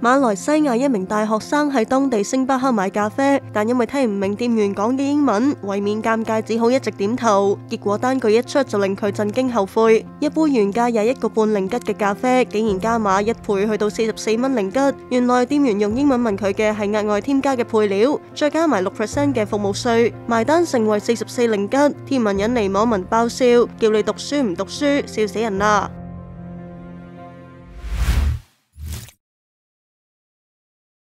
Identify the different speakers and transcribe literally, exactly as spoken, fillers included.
Speaker 1: 馬來西亞一名大學生喺當地星巴克買咖啡，但因為聽唔明店員講嘅英文，為免尷尬，只好一直點頭。結果單據一出就令佢震驚後悔，一杯原價廿一個半令吉嘅咖啡，竟然加碼一倍去到四十四蚊令吉。原來店員用英文問佢嘅係額外添加嘅配料，再加埋六 percent 嘅服務稅，埋單成為四十四令吉。貼文引嚟網民爆笑，叫你讀書唔讀書，笑死人啦！